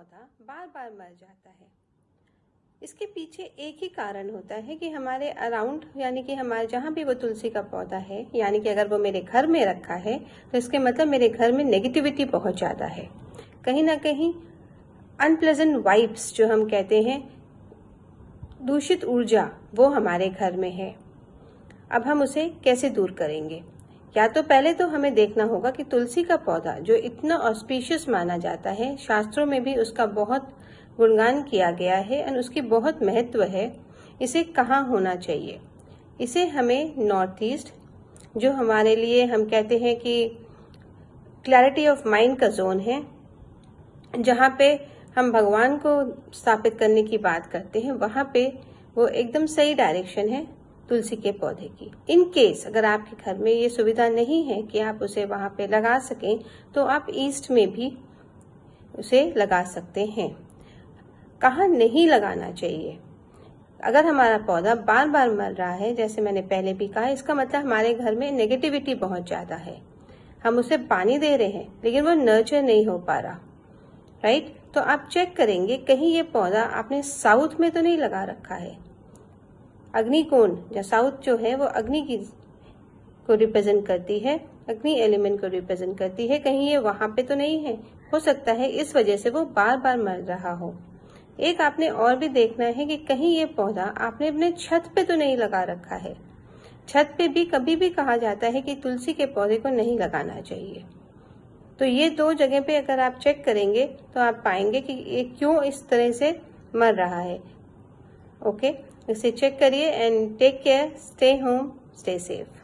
पौधा बार बार मर जाता है? इसके पीछे एक ही कारण होता है कि हमारे अराउंड, यानी कि हमारे जहाँ भी वो तुलसी का पौधा है, यानी कि अगर वो मेरे घर में रखा है तो इसके मतलब मेरे घर में नेगेटिविटी बहुत ज़्यादा है। कहीं ना कहीं अनप्लेजेंट वाइब्स जो हम कहते हैं, दूषित ऊर्जा, वो हमारे घर में है। अब हम उसे कैसे दूर करेंगे? या तो पहले तो हमें देखना होगा कि तुलसी का पौधा जो इतना ऑस्पिशियस माना जाता है, शास्त्रों में भी उसका बहुत गुणगान किया गया है और उसकी बहुत महत्व है, इसे कहाँ होना चाहिए? इसे हमें नॉर्थ ईस्ट, जो हमारे लिए हम कहते हैं कि क्लैरिटी ऑफ माइंड का जोन है, जहाँ पे हम भगवान को स्थापित करने की बात करते हैं, वहां पे वो एकदम सही डायरेक्शन है तुलसी के पौधे की। इन केस अगर आपके घर में ये सुविधा नहीं है कि आप उसे वहां पे लगा सकें, तो आप ईस्ट में भी उसे लगा सकते हैं। कहाँ नहीं लगाना चाहिए? अगर हमारा पौधा बार बार मर रहा है, जैसे मैंने पहले भी कहा, इसका मतलब हमारे घर में नेगेटिविटी बहुत ज्यादा है। हम उसे पानी दे रहे हैं लेकिन वो नर्चर नहीं हो पा रहा, राइट? तो आप चेक करेंगे कहीं ये पौधा आपने साउथ में तो नहीं लगा रखा है। अग्निकोण या साउथ जो है वो अग्नि की को रिप्रेजेंट करती है, अग्नि एलिमेंट को रिप्रेजेंट करती है, कहीं ये वहां पे तो नहीं है। हो सकता है इस वजह से वो बार बार मर रहा हो। एक आपने और भी देखना है कि कहीं ये पौधा आपने अपने छत पे तो नहीं लगा रखा है। छत पे भी कभी भी कहा जाता है कि तुलसी के पौधे को नहीं लगाना चाहिए। तो ये दो जगह पे अगर आप चेक करेंगे तो आप पाएंगे कि ये क्यों इस तरह से मर रहा है। ओके, इसे चेक करिए and take care, stay home, stay safe.